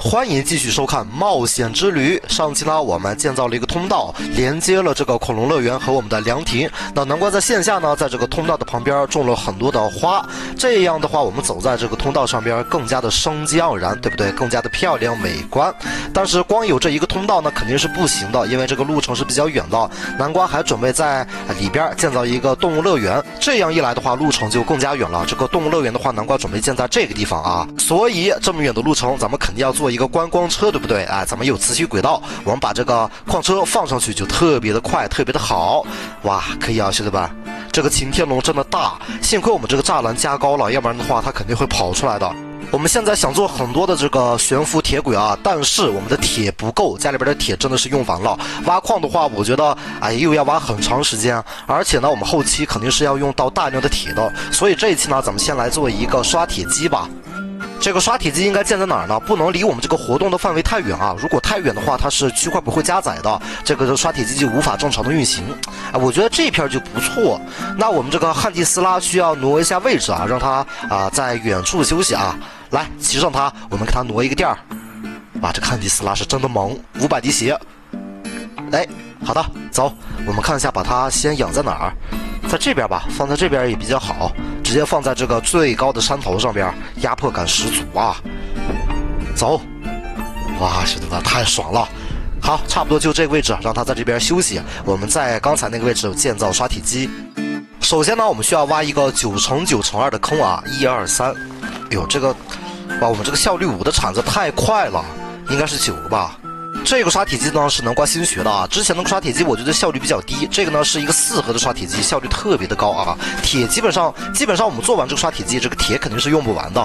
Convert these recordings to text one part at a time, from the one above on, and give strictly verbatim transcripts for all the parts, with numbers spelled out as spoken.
欢迎继续收看冒险之旅。上期呢，我们建造了一个通道，连接了这个恐龙乐园和我们的凉亭。那南瓜在线下呢，在这个通道的旁边种了很多的花，这样的话，我们走在这个通道上边更加的生机盎然，对不对？更加的漂亮美观。但是光有这一个通道呢，肯定是不行的，因为这个路程是比较远的。南瓜还准备在里边建造一个动物乐园，这样一来的话，路程就更加远了。这个动物乐园的话，南瓜准备建在这个地方啊，所以这么远的路程，咱们肯定要做一个观光车，对不对？哎，咱们有磁吸轨道，我们把这个矿车放上去就特别的快，特别的好。哇，可以啊，兄弟们，这个擎天龙真的大，幸亏我们这个栅栏加高了，要不然的话它肯定会跑出来的。我们现在想做很多的这个悬浮铁轨啊，但是我们的铁不够，家里边的铁真的是用完了。挖矿的话，我觉得哎又要挖很长时间，而且呢，我们后期肯定是要用到大量的铁的，所以这一期呢，咱们先来做一个刷铁机吧。这个刷铁机应该建在哪儿呢？不能离我们这个活动的范围太远啊！如果太远的话，它是区块不会加载的，这个刷铁机就无法正常的运行。啊，我觉得这片就不错。那我们这个汉蒂斯拉需要挪一下位置啊，让它啊在远处休息啊。来，骑上它，我们给它挪一个垫儿。哇，这个汉蒂斯拉是真的猛，五百滴血。哎，好的，走，我们看一下，把它先养在哪儿？在这边吧，放在这边也比较好，直接放在这个最高的山头上边，压迫感十足啊！走，哇，兄弟们，太爽了！好，差不多就这个位置，让它在这边休息。我们在刚才那个位置建造刷铁机。首先呢，我们需要挖一个九乘九乘二的坑啊，一二三。哎呦，这个，哇，我们这个效率五的铲子太快了，应该是九个吧。这个刷铁机呢是南瓜新学的啊，之前那个刷铁机我觉得效率比较低，这个呢是一个四合的刷铁机，效率特别的高啊。铁基本上基本上我们做完这个刷铁机，这个铁肯定是用不完的。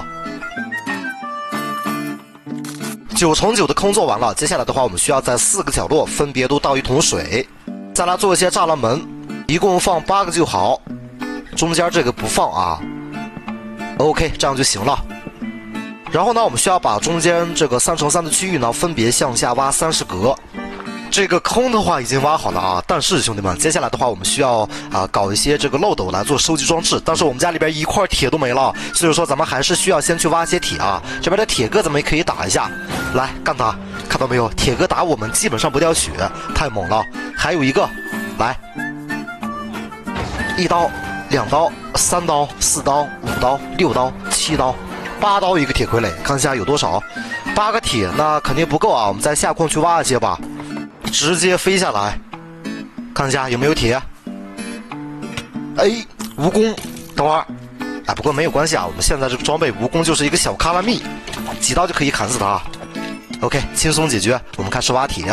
九乘九的坑做完了，接下来的话我们需要在四个角落分别都倒一桶水，再来做一些栅栏门，一共放八个就好，中间这个不放啊。OK， 这样就行了。然后呢，我们需要把中间这个三乘三的区域呢，分别向下挖三十格。这个坑的话已经挖好了啊，但是兄弟们，接下来的话我们需要啊搞一些这个漏斗来做收集装置，但是我们家里边一块铁都没了，所以说咱们还是需要先去挖一些铁啊。这边的铁哥咱们也可以打一下，来干他，看到没有？铁哥打我们基本上不掉血，太猛了。还有一个，来，一刀、两刀、三刀、四刀、五刀、六刀、七刀。八刀一个铁傀儡，看一下有多少？八个铁，那肯定不够啊！我们再下矿去挖一些吧，直接飞下来，看一下有没有铁。哎，蜈蚣，等会儿，哎，不过没有关系啊，我们现在这个装备蜈蚣就是一个小卡拉蜜，几刀就可以砍死它。OK， 轻松解决。我们开始挖铁，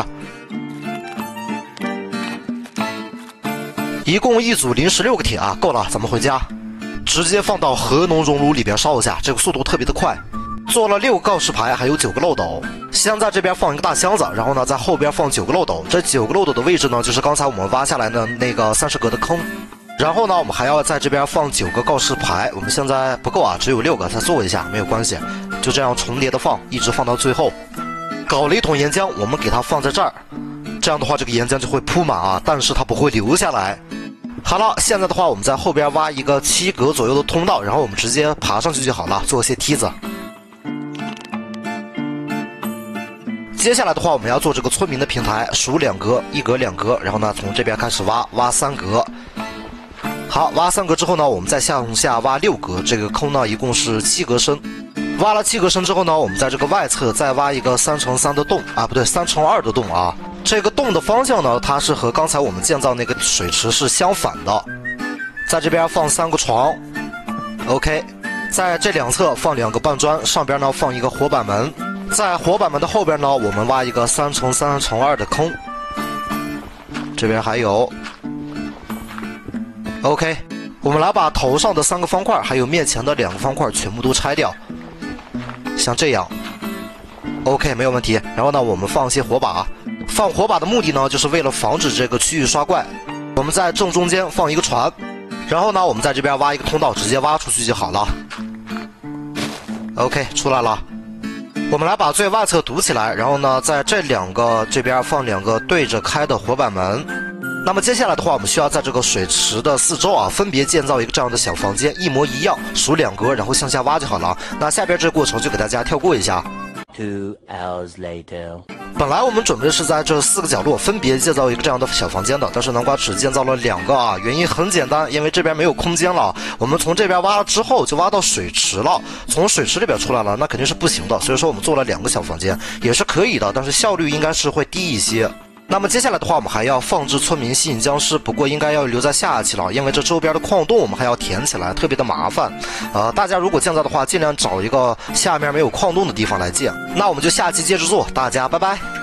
一共一组零十六个铁啊，够了，咱们回家。直接放到核熔熔炉里边烧一下，这个速度特别的快。做了六个告示牌，还有九个漏斗。先在这边放一个大箱子，然后呢，在后边放九个漏斗。这九个漏斗的位置呢，就是刚才我们挖下来的那个三十格的坑。然后呢，我们还要在这边放九个告示牌。我们现在不够啊，只有六个，再做一下没有关系，就这样重叠的放，一直放到最后。搞了一桶岩浆，我们给它放在这儿，这样的话这个岩浆就会铺满啊，但是它不会流下来。好了，现在的话我们在后边挖一个七格左右的通道，然后我们直接爬上去就好了，做一些梯子。接下来的话我们要做这个村民的平台，数两格，一格两格，然后呢从这边开始挖，挖三格。好，挖三格之后呢，我们再向下挖六格，这个坑呢一共是七格深。挖了七格深之后呢，我们在这个外侧再挖一个三乘三的洞啊，不对，三乘二的洞啊。这个洞的方向呢，它是和刚才我们建造那个水池是相反的。在这边放三个床 ，OK， 在这两侧放两个半砖，上边呢放一个活板门。在活板门的后边呢，我们挖一个三乘三乘二的坑。这边还有 ，OK， 我们来把头上的三个方块，还有面前的两个方块全部都拆掉，像这样 ，OK， 没有问题。然后呢，我们放一些火把。放火把的目的呢，就是为了防止这个区域刷怪。我们在正中间放一个船，然后呢，我们在这边挖一个通道，直接挖出去就好了。OK， 出来了。我们来把最外侧堵起来，然后呢，在这两个这边放两个对着开的活板门。那么接下来的话，我们需要在这个水池的四周啊，分别建造一个这样的小房间，一模一样，数两格，然后向下挖就好了。那下边这个过程就给大家跳过一下。 Two hours later. 本来我们准备是在这四个角落分别建造一个这样的小房间的，但是南瓜只建造了两个啊，原因很简单，因为这边没有空间了。我们从这边挖了之后就挖到水池了，从水池里边出来了，那肯定是不行的，所以说我们做了两个小房间，也是可以的，但是效率应该是会低一些。那么接下来的话，我们还要放置村民吸引僵尸，不过应该要留在下期了，因为这周边的矿洞我们还要填起来，特别的麻烦。呃，大家如果建造的话，尽量找一个下面没有矿洞的地方来建。那我们就下期接着做，大家拜拜。